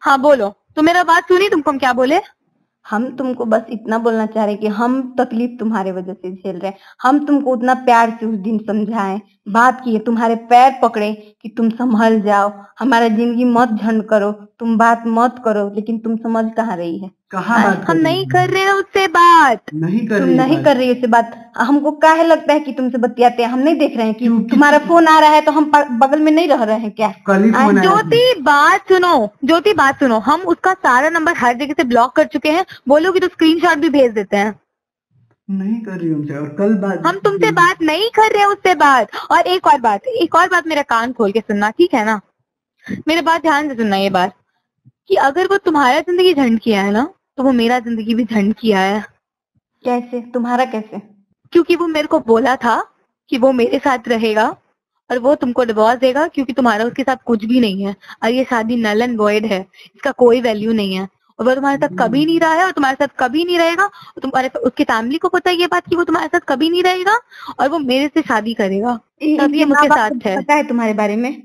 हाँ बोलो, तो मेरा बात सुनी, तुमको हम क्या बोले? हम तुमको बस इतना बोलना चाह रहे कि हम तकलीफ तुम्हारे वजह से झेल रहे हैं। हम तुमको उतना प्यार से उस दिन समझाएं, बात किए, तुम्हारे पैर पकड़े कि तुम संभल जाओ, हमारा जिंदगी मत झंड करो, तुम बात मत करो, लेकिन तुम समझ कहाँ रही है? कहाँ बात हम नहीं कर रहे हैं उससे बात, नहीं कर तुम रही नहीं बात। कर रही उससे बात। हमको काहे लगता है कि तुमसे बतियाते हैं? हम नहीं देख रहे हैं कि क्योंकि तुम्हारा फोन आ रहा है तो हम बगल में नहीं रह रहे हैं क्या? कल ही फोन आया था। ज्योति बात सुनो, ज्योति बात सुनो, हम उसका सारा नंबर हर जगह से ब्लॉक कर चुके हैं, बोलोगी तो स्क्रीनशॉट भी भेज देते हैं। नहीं कर रही हमसे, और कल बात हम तुमसे बात नहीं कर रहे हैं उससे बात। और एक और बात मेरा कान खोल के सुनना, ठीक है ना? मेरे बात ध्यान से सुनना ये बात, कि अगर वो तुम्हारा जिंदगी झंड किया है ना, तो वो मेरा जिंदगी भी झंड किया है। कैसे? तुम्हारा कैसे? क्योंकि वो मेरे को बोला था कि वो मेरे साथ रहेगा और वो तुमको डिवोर्स देगा, क्योंकि तुम्हारा उसके साथ कुछ भी नहीं है और ये शादी नल एंड वॉइड है, इसका कोई वैल्यू नहीं है। और वो तुम्हारे साथ कभी नहीं रहा है और तुम्हारे साथ कभी नहीं रहेगा। और तुम्हारे उसकी फैमिली को पता है ये बात कि वो तुम्हारे साथ कभी नहीं रहेगा और वो मेरे से शादी करेगा, तब ये मुझके साथ है। पता है तुम्हारे बारे में?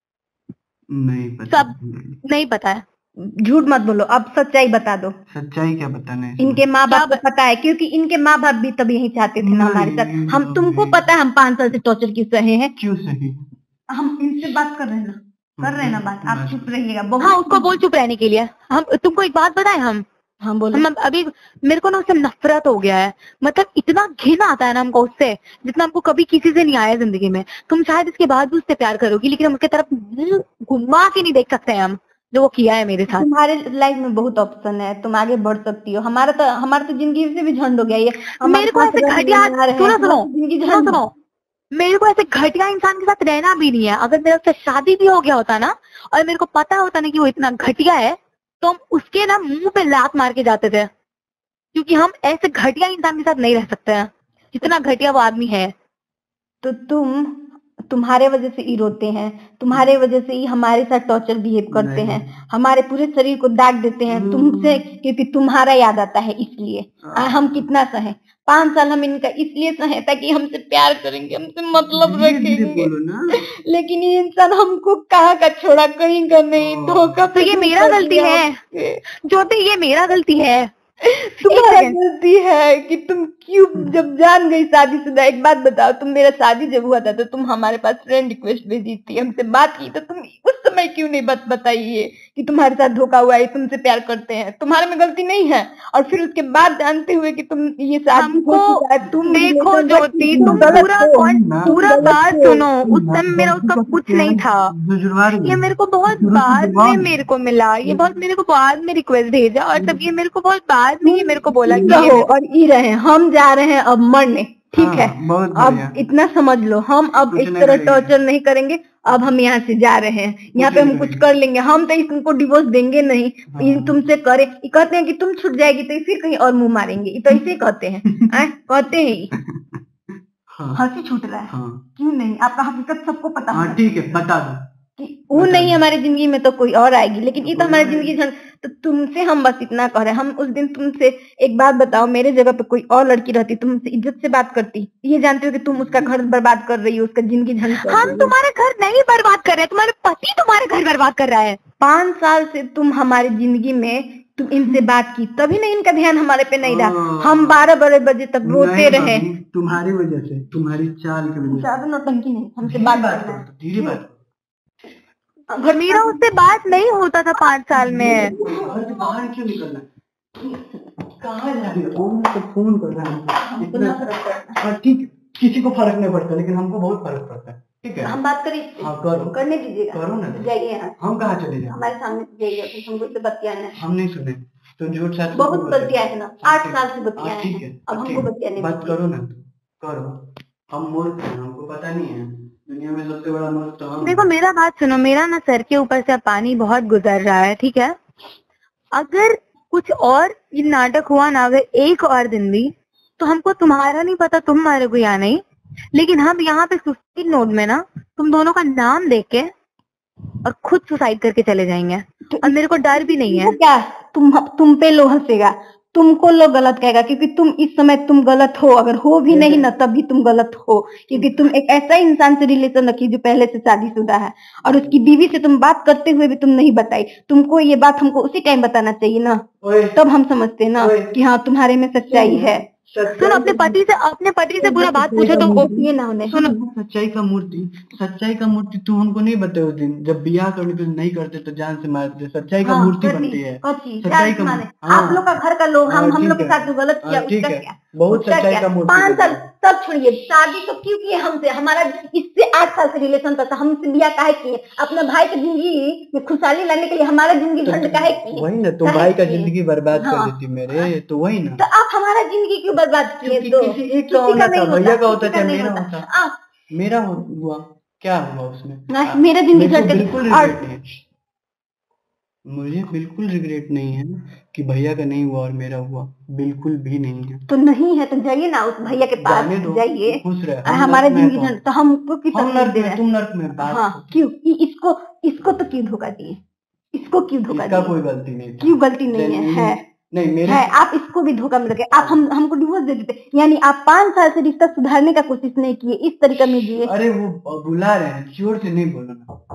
नहीं पता। सब नहीं पता है। झूठ मत बोलो, अब सच्चाई बता दो। सच्चाई क्या बताना है? इनके माँ बाप को पता है, क्योंकि इनके माँ बाप भी तब यही चाहते थे ना हमारे साथ। हम तुमको पता है हम 5 साल से टॉर्चर क्यों सहे हैं? क्यों सही? हम इनसे बात कर रहे हैं ना, कर रहे हैं ना बात। आप चुप रहिएगा। हाँ, उसको बोल चुप रहने के लिए। हम तुमको एक बात बताएं, हम बोलो। हम अभी मेरे को ना उससे नफरत हो गया है। मतलब इतना घिन आता है ना हमको उससे, जितना हमको कभी किसी से नहीं आया जिंदगी में। तुम शायद इसके बाद भी उससे प्यार करोगी, लेकिन हम उसके तरफ घुमा के नहीं देख सकते हैं हम, जो वो किया है मेरे साथ। तुम्हारे लाइफ में बहुत ऑप्शन है, तुम आगे बढ़ सकती हो। हमारा तो जिंदगी से भी झंड हो गया ये। मेरे को ऐसे घटिया सुनो, मेरे को ऐसे घटिया इंसान के साथ रहना भी नहीं है। अगर मेरा उससे शादी भी हो गया होता ना, और मेरे को पता होता ना कि वो इतना घटिया है, तो हम उसके ना मुंह पे लात मार के जाते थे, क्योंकि हम ऐसे घटिया इंसान के साथ नहीं रह सकते हैं जितना घटिया वो आदमी है। तो तुम्हारे वजह से ही रोते हैं, तुम्हारे वजह से ही हमारे साथ टॉर्चर बिहेव करते हैं, हमारे पूरे शरीर को दाग देते हैं तुमसे, क्योंकि तुम्हारा याद आता है इसलिए। हम कितना सहे, 5 साल हम इनका इसलिए सहे ताकि हमसे प्यार करेंगे, हमसे मतलब रखेंगे। लेकिन ये इंसान हमको कहाँ का छोड़ा, कहीं का नहीं, धोखा। तो ये मेरा गलती है ज्योति, ये मेरा गलती है। तुम्हारा गलती है कि तुम क्यों, जब जान गई शादीशुदा। एक बात बताओ, तुम मेरा शादी जब हुआ था तो तुम हमारे पास फ्रेंड रिक्वेस्ट भेजी थी, हमसे बात की, तो तुम उस समय क्यों नहीं बताइए कि तुम्हारे साथ धोखा हुआ है, तुमसे प्यार करते हैं, तुम्हारे में गलती नहीं है? और फिर उसके बाद जानते हुए कि तुम ये शादी हो चुका है, तुम देखो ज्योति, तुम पूरा बात सुनो। उस समय मेरा उसका कुछ नहीं था, ये मेरे को बहुत बाद में मेरे को मिला, ये बहुत मेरे को बाद में रिक्वेस्ट भेजा, और तब ये मेरे को बहुत बाद में ये मेरे को बोला कि और ये रहे, हम जा रहे हैं अब मरने, ठीक है? अब इतना समझ लो, हम अब इस तरह टॉर्चर नहीं करेंगे। अब हम यहाँ से जा रहे हैं, यहाँ पे हम कुछ कर लेंगे। हम तो इनको डिवोर्स देंगे नहीं, तुमसे करे। कहते हैं कि तुम छूट जाएगी तो फिर कहीं और मुंह मारेंगे, तो ऐसे कहते हैं। कहते हैं हंसी छूट रहा है। क्यों नहीं? आपका हकीकत सबको पता है। ठीक है, बता दो कि वो नहीं हमारी जिंदगी में तो कोई और आएगी, लेकिन ये तो हमारी जिंदगी। तो तुमसे हम बस इतना कह रहे हैं। हम उस दिन तुमसे एक बात बताओ, मेरे जगह पे कोई और लड़की रहती, तुमसे इज्जत से बात करती? ये जानते हो कि तुम उसका घर बर्बाद कर रही हो, उसका जिंदगी झंड कर रही हो। हम तुम्हारे घर नहीं बर्बाद कर रहे हैं, तुम्हारे पति तुम्हारे घर बर्बाद कर रहा है। 5 साल से तुम हमारी जिंदगी में, तुम इनसे बात की तभी नहीं इनका ध्यान हमारे पे नहीं रहा। हम 12 बजे तक रोते रहे, तुम्हारी वजह से, तुम्हारी चाल की वजह से। ज्यादा नौटंकी नहीं, हमसे बात करना है, धीरे बात। मेरा उससे बात नहीं होता था 5 साल में। घर से बाहर क्यों निकलना? कहाँ जा रही हो? तो फोन कर रहा है। ठीक, किसी को फर्क नहीं पड़ता, लेकिन हमको बहुत फर्क पड़ता है। ठीक है, हम बात करें। हाँ करो, करने दीजिएगा। करो ना, जाइए यहाँ। हम कहाँ चले जाए? हमारे सामने जाइए, हमको इससे बतियाना है। हम नहीं सुने, तुम झूठ साथ बहुत बतिया है ना, 8 साल से बतिया है। ठीक है, अब हमको बतियाने बात करो ना, करो। हम मूर्ख हैं, हमको पता नहीं है दुनिया में सबसे बड़ा मूर्ख तो हम। देखो मेरा बात सुनो, मेरा ना सर के ऊपर से पानी बहुत गुजर रहा है, ठीक है? अगर कुछ और ये नाटक हुआ ना, अगर एक और दिन भी, तो हमको तुम्हारा नहीं पता तुम मरोगे या नहीं, लेकिन हम यहाँ पे सुसाइड नोट में ना तुम दोनों का नाम देख के और खुद सुसाइड करके चले जाएंगे। और मेरे को डर भी नहीं है। क्या तुम पे लो हंसेगा? तुमको लोग गलत कहेगा क्योंकि तुम इस समय तुम गलत हो, अगर हो भी नहीं ना तब भी तुम गलत हो, क्योंकि तुम एक ऐसा इंसान से रिलेशन रखी जो पहले से शादीशुदा है और उसकी बीवी से तुम बात करते हुए भी तुम नहीं बताई। तुमको ये बात हमको उसी टाइम बताना चाहिए ना, तब हम समझते ना कि हाँ तुम्हारे में सच्चाई है। सुन, अपने पति से पूरा बात पूछो तो ये ना उन्हें। सुन, सच्चाई का मूर्ति तू हमको नहीं बताए उस दिन जब बियाह करने के लिए नहीं करते तो जान से मारते। सच्चाई का मूर्ति बनती है, सच्चाई का। आप लोग का घर का लोग हम लोग के साथ जो गलत किया ठीक उसका है, क्या? बहुत सच्चाई का मूर्ति। 5 साल तब छोड़िए, शादी तो क्यों किए हमसे? हमारा इससे 8 साल से रिलेशन था, हमसे बियाह काहे किए? अपने भाई की जिंदगी में खुशहाली लाने के लिए हमारा जिंदगी झंड काहे किए? वही ना, तुम भाई का जिंदगी बर्बाद कर देती मेरे, तो वही ना। तो आप हमारा जिंदगी क्यों बर्बाद किए? तो किसी एक का होना था, भैया का होता चाहे मेरा होता। मेरा हुआ, क्या हुआ उसमें? मेरा जिंदगी बिल्कुल रिग्रेट नहीं है, मुझे बिल्कुल रिग्रेट नहीं है कि भैया का नहीं हुआ और मेरा हुआ, बिल्कुल भी नहीं है। तो नहीं है तो जाइए ना उस भैया के पास, जाइए, खुश रहे। हमारा जिंदगी तो हमको किस नर्क में, तुम नर्क में। हाँ, क्यों? इसको तो क्यों धोखा दिए? इसको क्यों धोखा दिए? कोई गलती नहीं, क्यों गलती नहीं है? नहीं मेरे है, आप इसको भी धोखा मिल गए। आप हमको डिवोर्स दे देते, यानी आप 5 साल से रिश्ता सुधारने का कोशिश नहीं किए, इस तरीका में जिए। अरे वो बुला रहे हैं, जोर से नहीं बोलो ना।